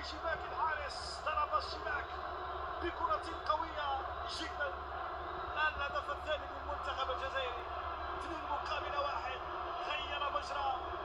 شباك الحارس، ضرب الشباك بكرة قوية جدا. الآن الهدف الثاني للمنتخب الجزائري، 2 مقابل 1، غير مجرى